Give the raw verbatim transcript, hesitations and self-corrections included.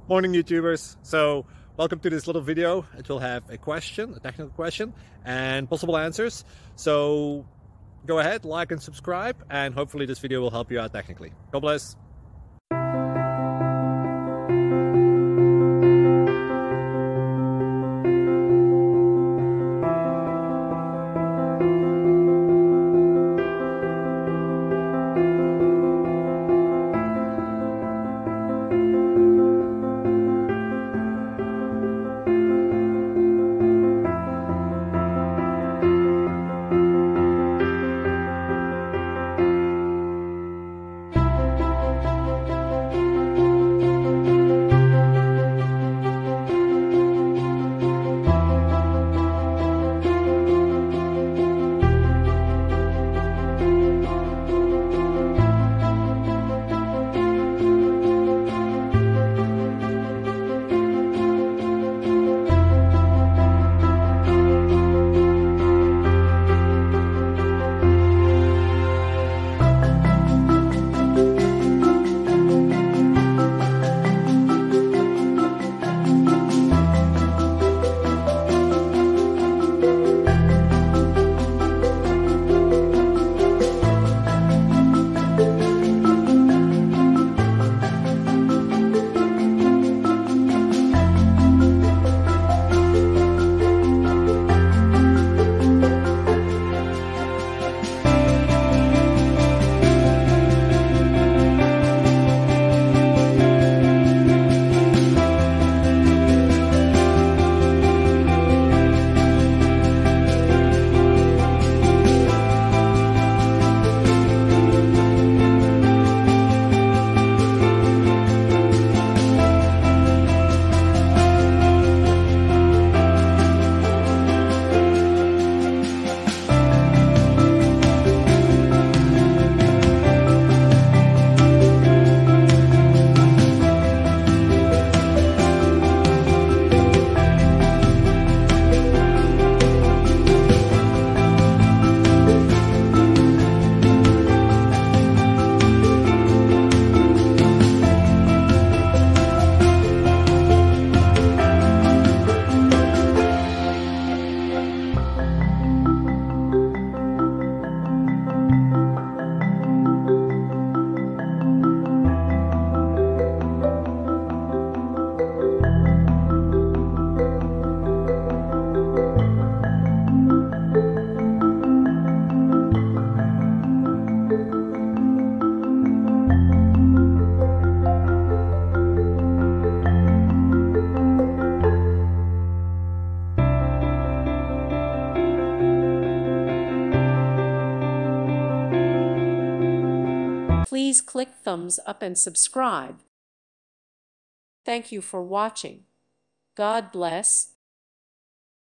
Morning YouTubers. So welcome to this little video. It will have a question, a technical question, and possible answers. So go ahead, like and subscribe, and hopefully this video will help you out technically. God bless. Please click thumbs up and subscribe. Thank you for watching. God bless.